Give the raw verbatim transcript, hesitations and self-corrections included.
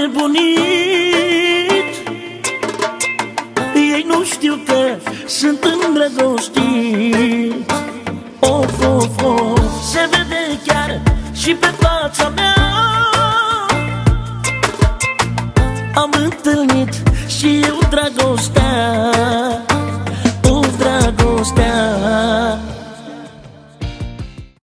înnebunit. Ei nu știu că sunt îndrăgostit. Of, of, of, se vede chiar și pe fața mea. Am întâlnit și eu dragostea.